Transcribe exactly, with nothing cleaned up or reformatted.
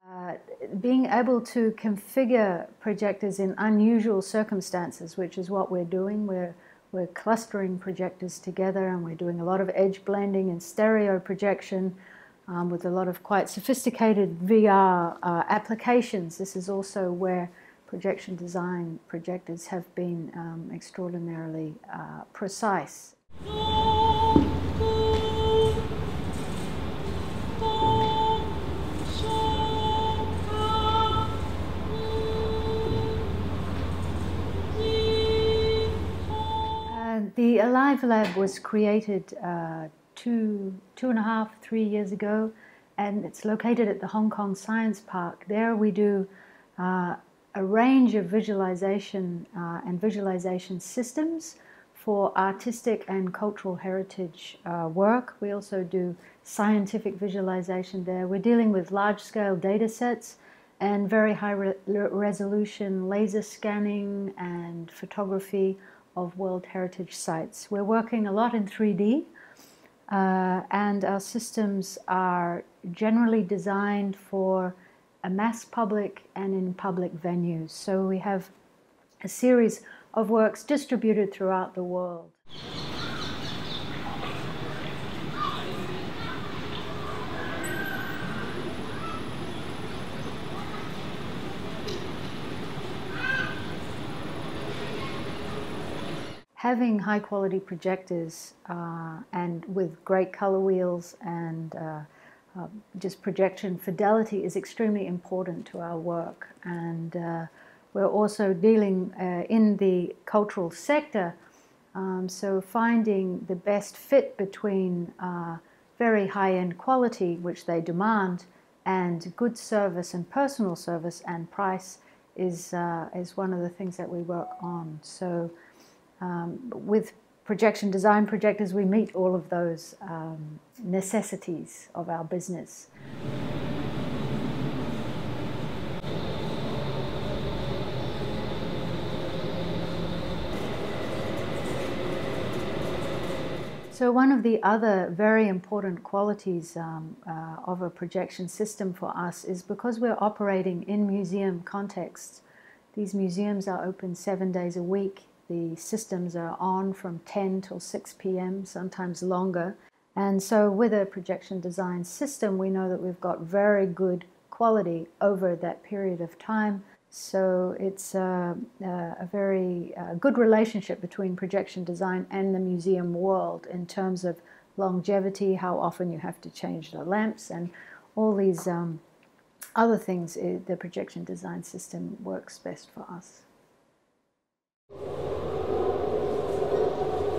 Uh, being able to configure projectors in unusual circumstances, which is what we're doing. We're, we're clustering projectors together, and we're doing a lot of edge blending and stereo projection um, with a lot of quite sophisticated V R uh, applications. This is also where projection design projectors have been um, extraordinarily uh, precise. The ALiVE Lab was created uh, two, two and a half, three years ago, and it's located at the Hong Kong Science Park. There we do uh, a range of visualization uh, and visualization systems for artistic and cultural heritage uh, work. We also do scientific visualization there. We're dealing with large-scale data sets and very high re resolution laser scanning and photography of World Heritage sites. We're working a lot in three D, uh, and our systems are generally designed for a mass public and in public venues. So we have a series of works distributed throughout the world. Having high-quality projectors uh, and with great color wheels and uh, uh, just projection fidelity is extremely important to our work. And uh, we're also dealing uh, in the cultural sector, um, so finding the best fit between uh, very high-end quality, which they demand, and good service and personal service and price is, uh, is one of the things that we work on. So. Um, with projection design projectors, we meet all of those um, necessities of our business. So one of the other very important qualities um, uh, of a projection system for us is because we're operating in museum contexts. These museums are open seven days a week. The systems are on from ten till six p m, sometimes longer. And so with a projection design system, we know that we've got very good quality over that period of time. So it's a, a very uh, good relationship between projection design and the museum world in terms of longevity, how often you have to change the lamps, and all these um, other things. The projection design system works best for us.